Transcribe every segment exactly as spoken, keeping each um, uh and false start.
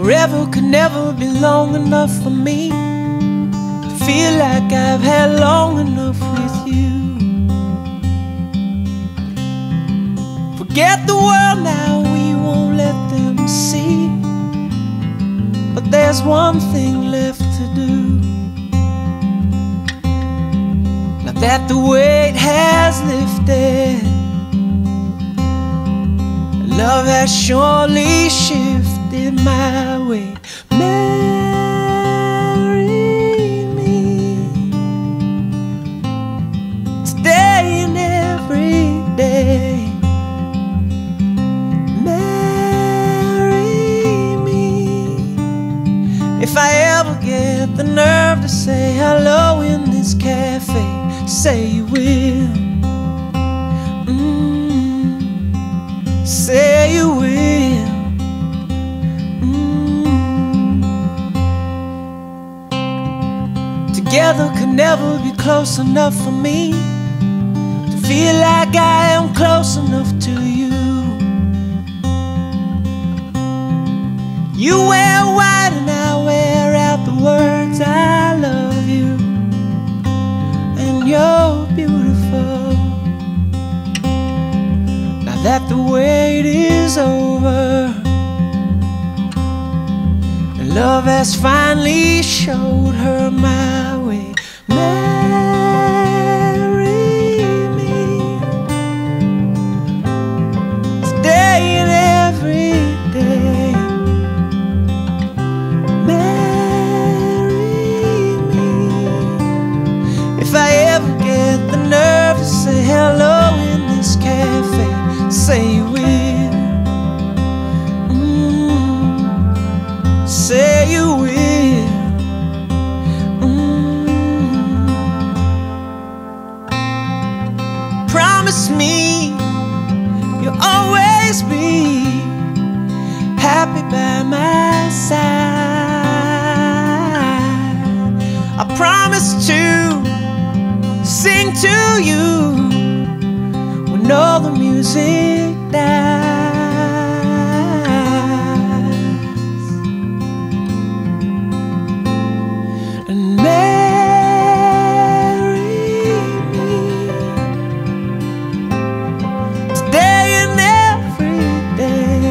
Forever could never be long enough for me to feel like I've had long enough with you. Forget the world now, we won't let them see. But there's one thing left to do. Now that the weight has lifted, love has surely shifted my way. Marry me today and every day. Marry me. If I ever get the nerve to say hello in this cafe, say you will. Say you will. mm. Together could never be close enough for me to feel like I am close enough to you. You wear white and I wear out the words I love you, and you're beautiful. That the wait is over, and love has finally showed her my way. Marry me today and every day. Marry me. If I ever get the nerve to say hello in this cafe, say you will. mm. Say you will. mm. Promise me you'll always be happy by my side. I promise to sing to you when all the music dies. And marry me today and every day.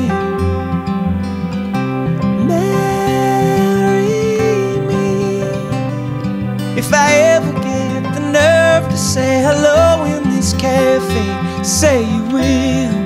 Marry me. If I ever get the nerve to say hello in this cafe, say you will.